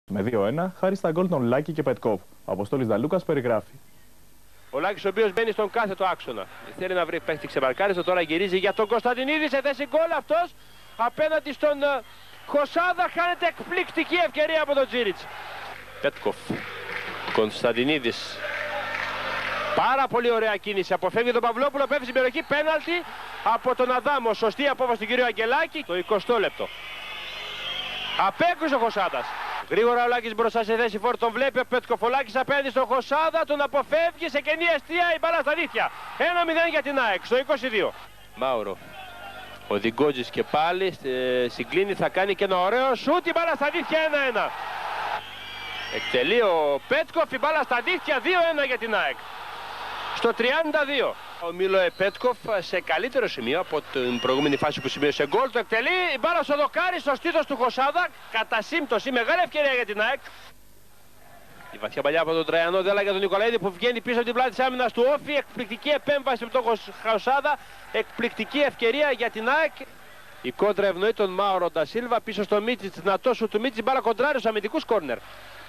Με 2-1, χάρη στα γκολ των Λάκη και Πετκόβ. Ο Αποστόλης Δαλούκας περιγράφει. Ο Λάκης, ο οποίος μπαίνει στον κάθετο άξονα. Θέλει να βρει παίχτη ξεμαρκάριστο, τώρα γυρίζει για τον Κωνσταντινίδη σε θέση γκολ. Αυτός απέναντι στον Χωσάδα, χάνεται εκπληκτική ευκαιρία από τον Τζίριτς. Πέτκοφ, Κωνσταντινίδης. Πάρα πολύ ωραία κίνηση. Αποφεύγει τον Παυλόπουλο, πέφτει στην περιοχή. Πέναλτι από τον Αδάμο. Σωστή απόφαση του κύριο Αγγελάκη. Το 20 λεπτό. Απέκρουσε ο Χωσάδας. Γρήγορα ο Λάκης μπροστά σε θέση φόρ, τον βλέπει ο Πέτκοφ. Ο Λάκης απέναντι στον Χωσάδα, τον αποφεύγει σε κενή αιστεία, η μπάλα στα δίχτυα. 1-0 για την ΑΕΚ στο 22. Μάουρο. Ο Διγκότζης και πάλι συγκλίνει, θα κάνει και ένα ωραίο σούτ, η μπάλα στα δίχτυα 1-1. Εκτελεί ο Πέτκοφ, η μπάλα στα δίχτυα 2-1 για την ΑΕΚ. Στο 32. Ο Μίλο Πέτκοφ σε καλύτερο σημείο από την προηγούμενη φάση που σημείωσε γκολ. Το εκτελεί, η μπάλα στο δοκάρι, στο στήθος του Χωσάδα. Κατά σύμπτωση, μεγάλη ευκαιρία για την ΑΕΚ. Η βαθιά παλιά από τον Τραϊανό, δέλα για τον Νικολαίδη που βγαίνει πίσω από την πλάτη της άμυνας του Όφη. Εκπληκτική επέμβαση από τον Χωσάδα. Εκπληκτική ευκαιρία για την ΑΕΚ. Η κόντρα ευνοεί τον Μάουρο Ντασίλβα πίσω στο Μίτσιτς. Δυνατό σου του Μίτσιτς, μπάλα κοντράρει στους αμυντικούς κόρνερ.